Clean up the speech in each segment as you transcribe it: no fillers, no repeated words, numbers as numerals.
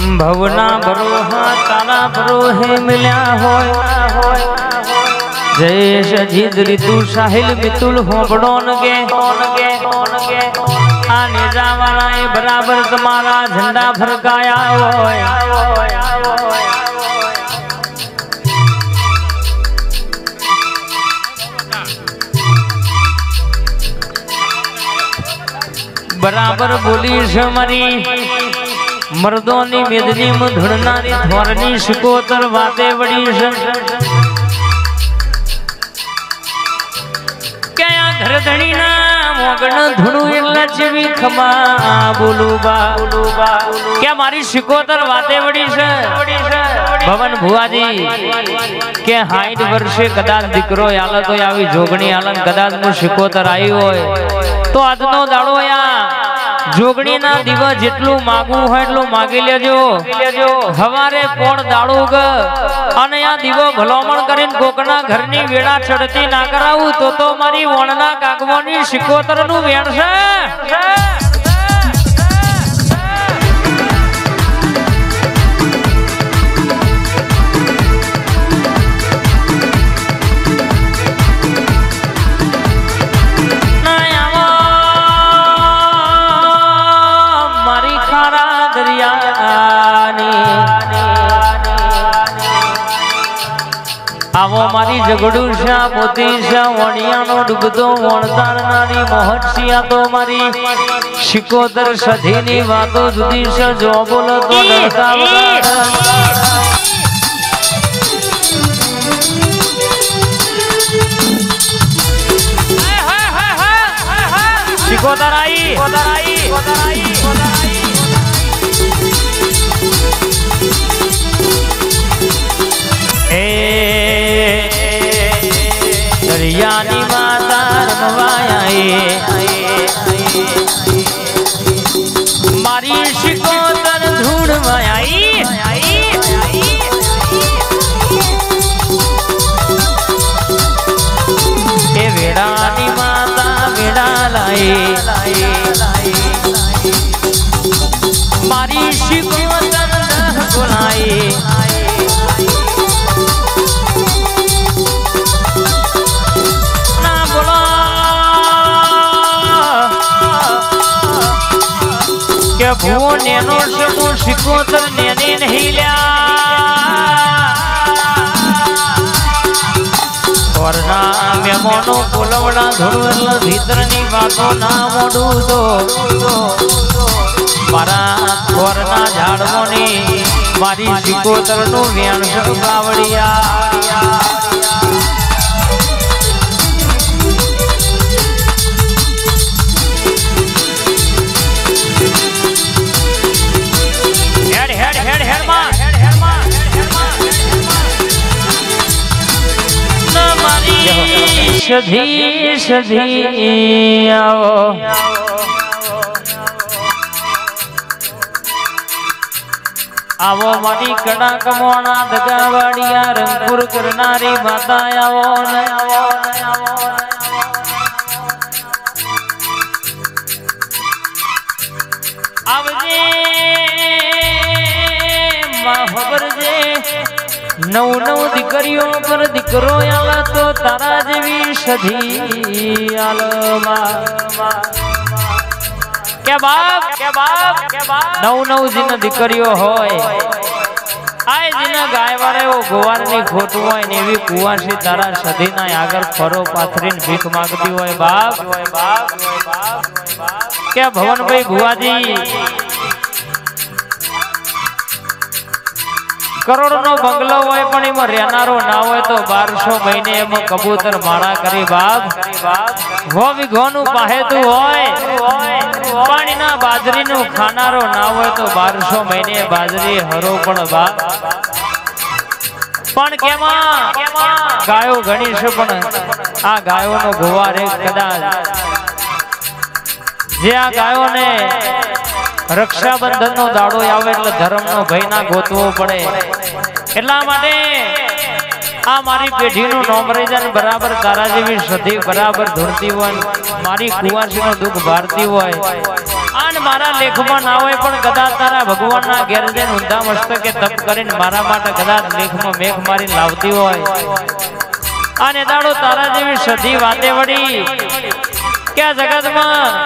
भवना भरोहा तारा भरोहे मिल्या होय जय सजीद ऋतु साहिल मितुल होबड़ोन के आने जावाना ए बराबर तुम्हारा झंडा फरकाया होय बराबर बोली समरी मर्दोनी मेदनी में धुड़नारी थोरनी शिकोतर बातें बड़ी क्या घर धनी ना मोगन धुनु लक्ष्मी खमा बोलूबा क्या मारी शिकोतर बातें बड़ी भवन भुआजी के 60 वर्षे कदाच दीकरो आलो तो आवी जोगणी आलन कदाच मु शिकोतर आई होय तो आजनो दाड़ो या जोगणी ना दीवा जेटलू मागू है એટલું मागी लेजो हवारे पोण दाड़ूग अने या दीवो भलोमण करीन कोकना घरनी वेड़ा चढ़ती ना करावू तो मारी वणना कागवोनी शिकोतरनु वेण छे आवो मारी जगड़ू शा मोती शा वणिया नो डूबतो वणतारनारी मोहसिया तो मारी शिकोतर सधीनी वातो जुदी शा जो बोलो तो डरता शिकोतर आई दरियानी माता रमवाया मारी शिकोतर धूड़ मायाई ए वेड़ानी माता वेड़ा लाई मारी शिकोतर बुलाई भुवो नेनो शमु शिकोतर नेने नहीं लिया वरना मेमोनो बोलवड़ा धुरवल भीतरनी बातो ना मोडू तो मारा वरना झाड़वोनी मारी शिकोतरनु वेण गावड़िया सधी आओ आवो मारी कड़ा कमोना दगावाड़िया रंगपुर करनारी माता आओ आवजे माहबर जे नव दीकरियों पर दीकरो आला तो तारा जेवी सधी आलमा क्या बाप नव जिन दीकरियों होय आए जिन गायवारे वो गोवारनी खोटू होय नेवी कुवासी तारा सधी ना आगर खरो पाथरीन भीख मांगती होय बाप क्या भवन भाई भुआजी करोड़ नो बंगलो होय पण एम रहनारो ना होय तो 1200 महीने एम कबूतर माड़ा करी बाग वो विघोनु पाहेतु होय पानी ना बाजरी नु खानारो ना होय तो 1200 महीने बाजरी हरो पण बाग पण केमा गायो घणी छे पण आ गायो नो गोवार एक कदाच जे आ गायो ने रक्षाबंधन नो दाड़ो आवे એટલે ધર્મનો ભય ના ગોતવો પડે એટલા માટે આ મારી પેઢીનું નોમ રહી જાય બરાબર તારા જેવી સધી બરાબર ધૂળતી હોય મારી કુવાસીનું દુઃખ ભારતી હોય आन मारा लेखमा ना होय पण कदाच तारा भगवान ना घेर जईने ऊंधा मस्तके तप करीने मारा माटे कदाच लेखमा मेघ मारीने लावती होय आने दाड़ो तारा जेवी सधी वाते वड़ी क्या जगत में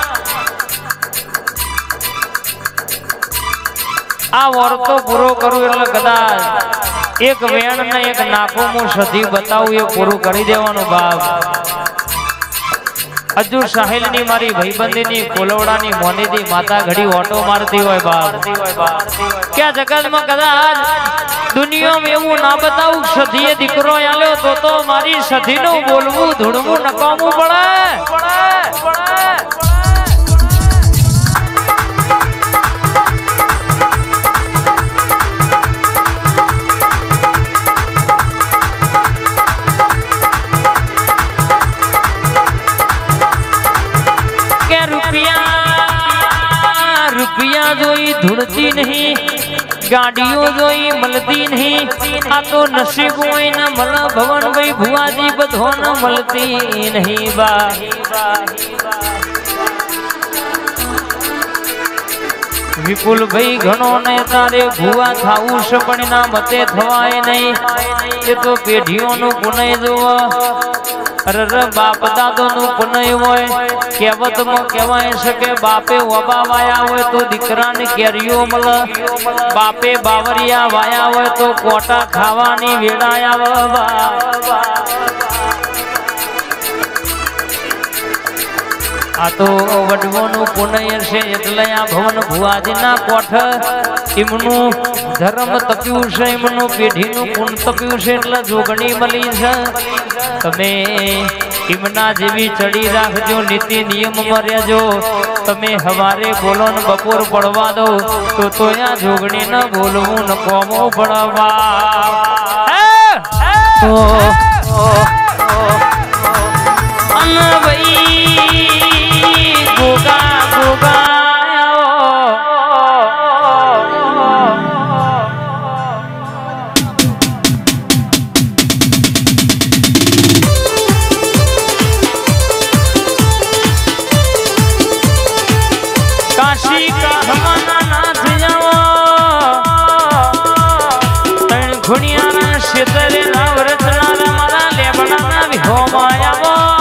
आ वर्तो पूरो करू એટલે कदाच एक वेण ने एक नाको मु सधी बताऊ ये पूरू करी देवानो बाप अजू साहिल नी मारी भाईबंदी नी कोलवड़ा नी मोनी दी माता घड़ी ऑटो मारती होय बाप क्या जगत में कदाच दुनिया में एवं ना बताऊ सधीए दीकरो आलो तो मारी सधी नो बोलवू धुणवू नकामू पड़े रुपया जोई धुड़ती नहीं गाड़ियों जोई मलती नहीं आ तो नसीब होई न मला भवन भाई भुआ जी बधो न मलती नहीं बा विपुल भाई घणो ने तारे भुआ थाऊ सपण ना मते थवाय नहीं ये तो पेढ़ियों नु पुनय जोवा अरे बाप दादो नु पुनय होय कहेवत में कहेवाय सके बापे वबा वाया होय तो दीकरा ने केरियो मल बापे बावरिया वाया होय तो कोटा खावानी वेड़ाया बाबा आ तो वडवोनु पुनय छे એટલે આ ભવન ભુવાજીના કોઠ ઇમનું ધર્મ તપ્યું છે ઇમનું પેઢીનું પુણ તપ્યું છે એટલે જોગણી મળી છે તમે ઇમના જેવી ચડી રાખજો નીતિ નિયમમાં રહેજો તમે હવારે બોલો ને બપોર પડવા દો તો આ જોગણી ન બોલવું ન કોમો પડવા અન ભાઈ गोगा गोगा काशी का हमारा नाथ जाओ तण खुनियारा शेतरे नावरत नारा मारा लेबड़ा ना भी हो माया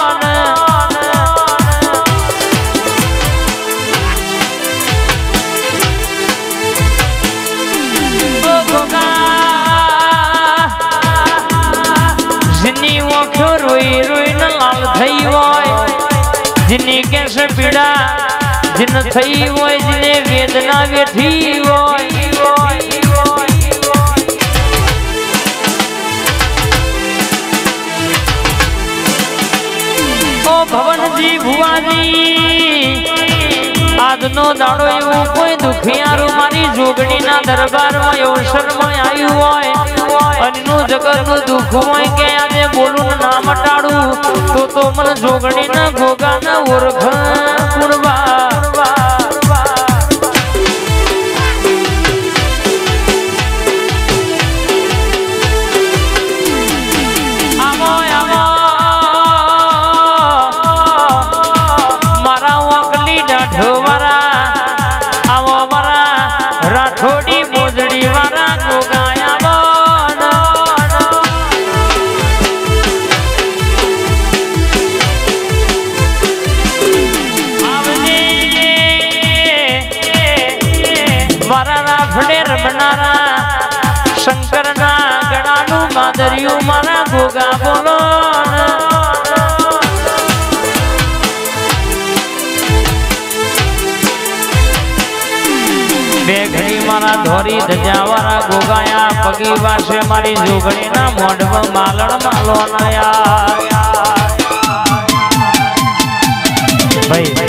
रोई रोई न लाल थई होय जिनी कैसे पीड़ा जिन थई होय जिने वेदना वेठी होय ओ भवन जी भुआ जी आजनो दाड़ो एवं कोई दुखियारो मारी जोगणी ना दरबार में अवसर में आयु होय अनु जगत नु दुख होय के आजे बोलू ना मटाड़ू तो मन जोगणी ना गोगा ना ओरख कुड़वा आमो आमो मारा वकली डाढो वारा आवो मारा राठोड़ी मोजड़ी वारा गोगाया रमनारा शंकर ना गणानु मादरियो मारा गोगा बोलो बेघड़ी मारा धोरी धजावारा गोगाया पगी वासे मारी जोगणी ना मोढव मालण मालो नया भाई